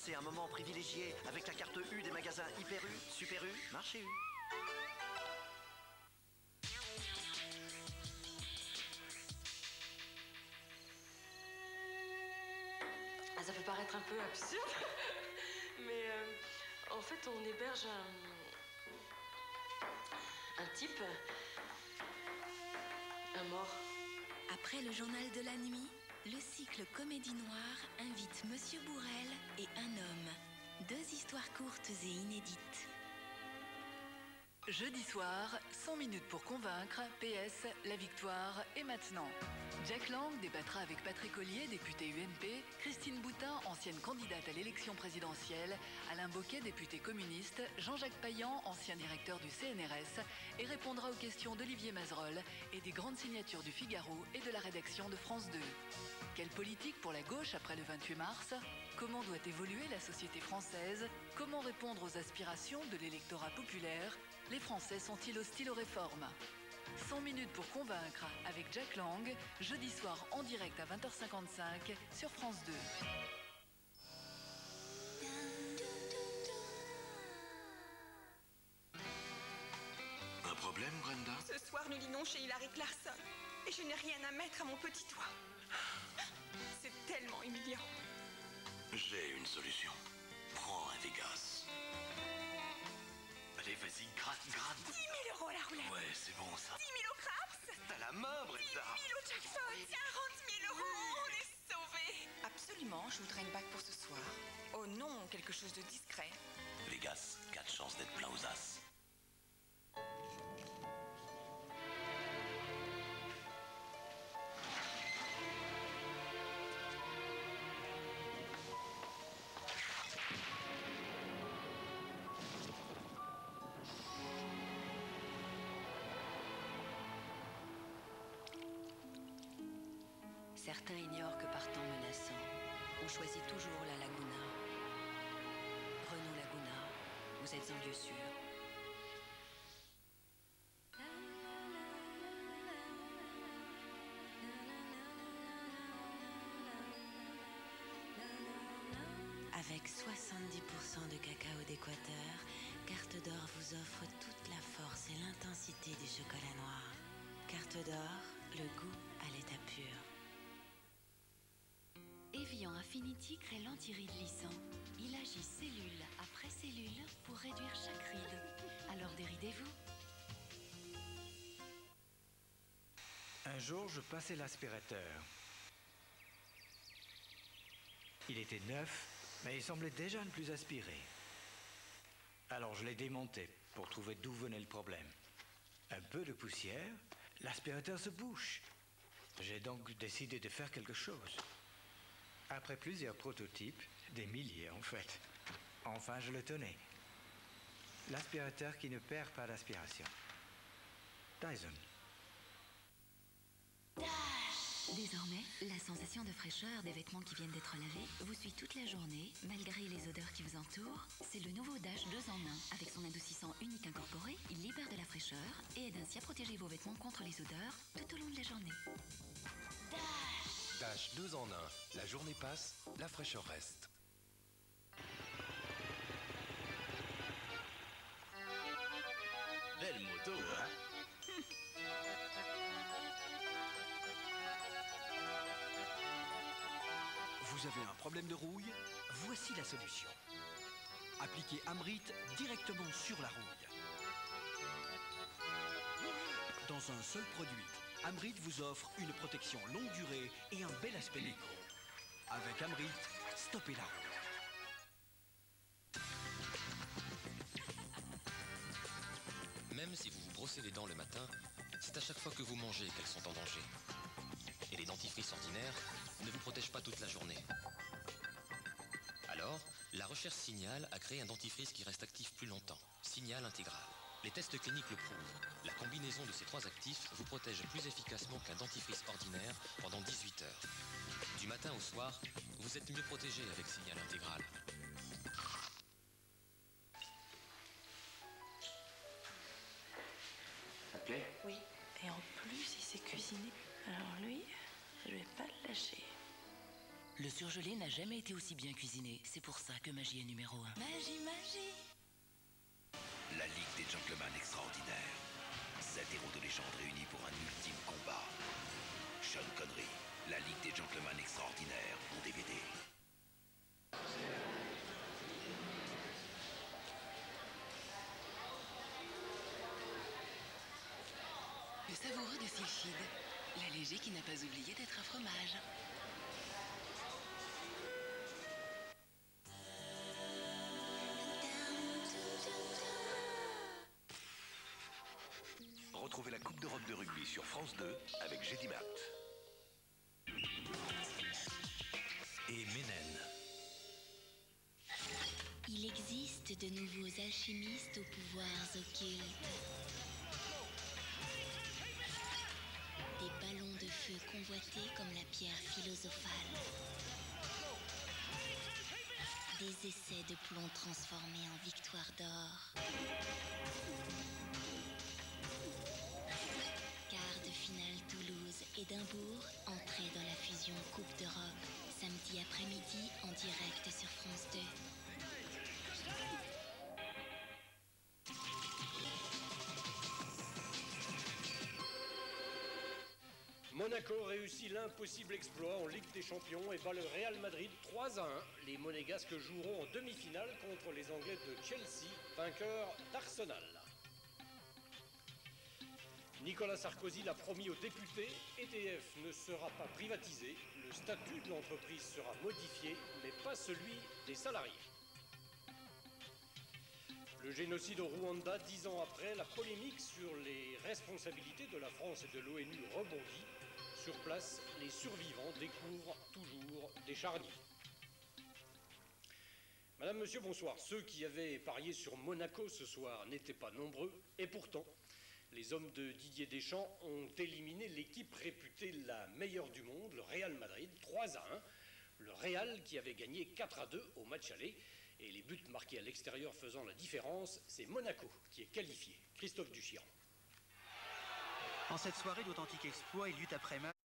Passez un moment privilégié avec la carte U des magasins Hyper U, Super U, Marché U. Ça peut paraître un peu absurde, mais en fait, on héberge un type, un mort. Après le journal de la nuit, le cycle Comédie Noire invite Monsieur Bourrel et un homme. 2 histoires courtes et inédites. Jeudi soir, 100 minutes pour convaincre, PS, la victoire est maintenant. Jack Lang débattra avec Patrick Ollier, député UMP, Christine Boutin, ancienne candidate à l'élection présidentielle, Alain Bocquet, député communiste, Jean-Jacques Payan, ancien directeur du CNRS, et répondra aux questions d'Olivier Mazerolle et des grandes signatures du Figaro et de la rédaction de France 2. Quelle politique pour la gauche après le 28 mars? Comment doit évoluer la société française? Comment répondre aux aspirations de l'électorat populaire? Les Français sont-ils hostiles aux réformes? 100 minutes pour convaincre avec Jack Lang, jeudi soir en direct à 20h55 sur France 2. Un problème, Brenda? Ce soir, nous dînons chez Hilary Clarkson et je n'ai rien à mettre à mon petit doigt. C'est tellement humiliant. J'ai une solution. Prends un Vegas. Allez, vas-y, gratte. 10 000 € à la roulette. Ouais, c'est bon, ça. 10 000 au craps. T'as la main, Brenda. 10 000 au jackpot. 40 000 €. On est sauvés. Absolument, je voudrais une bague pour ce soir. Oh non, quelque chose de discret. Vegas, 4 chances d'être plein aux as. Certains ignorent que par temps menaçant, on choisit toujours la Laguna. Renault Laguna, vous êtes en lieu sûr. Avec 70% de cacao d'Équateur, Carte d'Or vous offre toute la force et l'intensité du chocolat noir. Carte d'Or, le goût à l'état pur. Evian Infinity crée l'antiride lissant. Il agit cellule après cellule pour réduire chaque ride. Alors déridez-vous. Un jour, je passais l'aspirateur. Il était neuf, mais il semblait déjà ne plus aspirer. Alors je l'ai démonté pour trouver d'où venait le problème. Un peu de poussière, l'aspirateur se bouche. J'ai donc décidé de faire quelque chose. Après plusieurs prototypes, des milliers en fait, enfin je le tenais. L'aspirateur qui ne perd pas d'aspiration. Dyson. Désormais, la sensation de fraîcheur des vêtements qui viennent d'être lavés vous suit toute la journée, malgré les odeurs qui vous entourent. C'est le nouveau Dash 2 en 1. Avec son adoucissant unique incorporé, il libère de la fraîcheur et aide ainsi à protéger vos vêtements contre les odeurs tout au long de la journée. Dash 2 en 1. La journée passe, la fraîcheur reste. Belle moto, hein? Vous avez un problème de rouille? Voici la solution. Appliquez Amrit directement sur la rouille. Dans un seul produit, Amrit vous offre une protection longue durée et un bel aspect déco. Avec Amrit, stoppez la rouille. Même si vous vous brossez les dents le matin, c'est à chaque fois que vous mangez qu'elles sont en danger. Et les dentifrices ordinaires ne vous protègent pas toute la journée. Alors, la recherche Signal a créé un dentifrice qui reste actif plus longtemps. Signal intégral. Les tests cliniques le prouvent. La combinaison de ces 3 actifs vous protège plus efficacement qu'un dentifrice ordinaire pendant 18 heures. Du matin au soir, vous êtes mieux protégé avec Signal intégral. Ça te plaît? Oui, et en plus, il s'est cuisiné. Alors lui, je vais pas le lâcher. Le surgelé n'a jamais été aussi bien cuisiné. C'est pour ça que Magie est numéro 1. Magie, magie. La Ligue des Gentlemen Extraordinaires. 7 héros de légende réunis pour un ultime combat. Sean Connery, la Ligue des Gentlemen Extraordinaires en DVD. Le savoureux de Sylphide, l'allégé qui n'a pas oublié d'être un fromage. Retrouvez la Coupe d'Europe de rugby sur France 2 avec Gédimat. Et Ménène. Il existe de nouveaux alchimistes aux pouvoirs occultes. Des ballons de feu convoités comme la pierre philosophale. Des essais de plomb transformés en victoire d'or. Quart de finale Toulouse, Édimbourg, entrée dans la fusion Coupe d'Europe. Samedi après-midi en direct sur France 2. Monaco réussit l'impossible exploit en Ligue des Champions et bat le Real Madrid 3-1. Les Monégasques joueront en demi-finale contre les Anglais de Chelsea, vainqueurs d'Arsenal. Nicolas Sarkozy l'a promis aux députés, EDF ne sera pas privatisé, le statut de l'entreprise sera modifié, mais pas celui des salariés. Le génocide au Rwanda, 10 ans après, la polémique sur les responsabilités de la France et de l'ONU rebondit. Sur place, les survivants découvrent toujours des charniers. Madame, monsieur, bonsoir. Ceux qui avaient parié sur Monaco ce soir n'étaient pas nombreux, et pourtant, les hommes de Didier Deschamps ont éliminé l'équipe réputée la meilleure du monde, le Real Madrid, 3-1. Le Real qui avait gagné 4-2 au match aller. Et les buts marqués à l'extérieur faisant la différence, c'est Monaco qui est qualifié. Christophe Duchiran. En cette soirée d'authentique exploit et lutte après match,